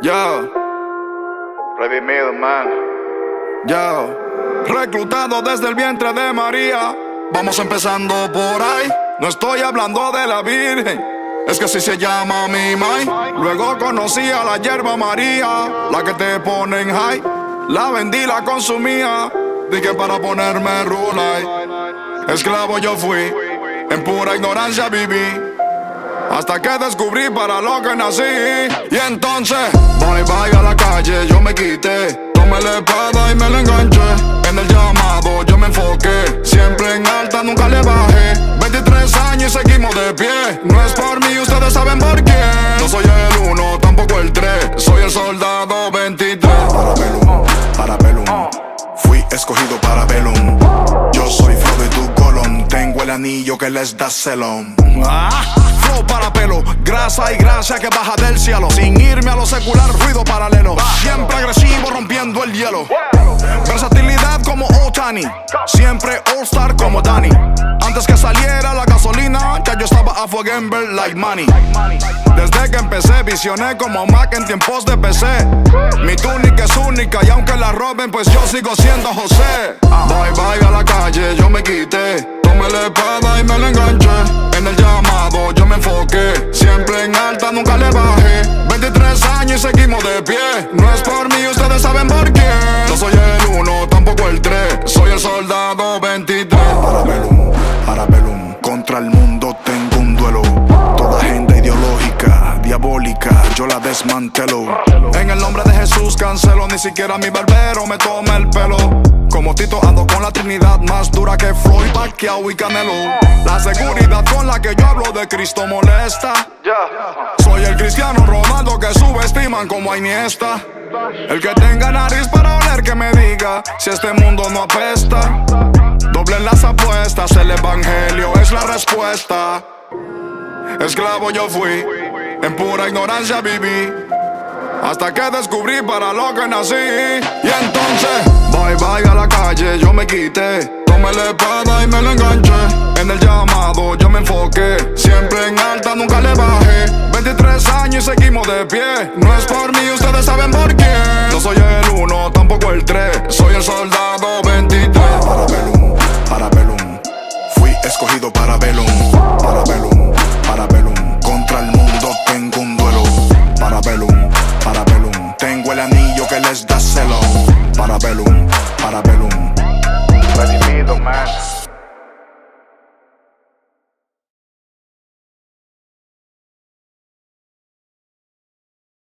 Yo, Redimido, man. yo, reclutado desde el vientre de María. Vamos empezando por ahí. No estoy hablando de la Virgen, es que así se llama mi mai. Luego conocí a la hierba María, la que te pone en high. La vendí, la consumía, dije para ponerme rulay. Esclavo yo fui, en pura ignorancia viví, hasta que descubrí para lo que nací. Y entonces, bye bye a la calle, yo me quité. Tomé la espada y me la enganché. En el llamado yo me enfoqué, siempre en alta, nunca le bajé. 23 años y seguimos de pie. No es por mí, ustedes saben por qué. No soy el 1, tampoco el 3. Soy el soldado 23. Para Bellum, fui escogido para Bellum. Yo soy Frodo y tú Gollum. Tengo el anillo que les da celón. Flow para pelo, grasa y gracia que baja del cielo. Sin irme a lo secular, ruido paralelo. Siempre agresivo, rompiendo el hielo. Versatilidad como Otani, siempre All-Star como Danny. Antes que saliera la gasolina, ya yo estaba a fuego en ver like money. Desde que empecé, visioné como Mac en tiempos de PC. Mi túnica es única y aunque la roben, pues yo sigo siendo José. Bye bye a la calle, yo me quité. Tomé la espada y me la enganché. En el llamado yo me enfoqué, siempre en alta, nunca le bajé. 23 años y seguimos de pie. No es por mí, ustedes saben por qué. No soy el 1, tampoco el 3. Soy el soldado 23. Para Bellum, contra el mundo tengo un duelo. Toda agenda ideológica, diabólica, yo la desmantelo. En el nombre de Jesús cancelo, ni siquiera mi barbero me toma el pelo. Como Tito ando con la Trinidad, más dura que Floyd, Pacquiao y Canelo. La seguridad con la que yo hablo de Cristo molesta. Soy el Cristiano Ronaldo que subestiman como a Iniesta. El que tenga nariz para oler que me diga si este mundo no apesta. Doblen las apuestas, el evangelio es la respuesta. Esclavo yo fui, en pura ignorancia viví, hasta que descubrí para lo que nací. Y entonces, bye bye a la calle, yo me quité. Tomé la espada y me la enganché. En el llamado yo me enfoqué, siempre en alta, nunca le bajé. 23 años y seguimos de pie. No es por mí, ustedes saben por qué. No soy el 1, tampoco el 3. Soy el soldado 23. Para Bellum, fui escogido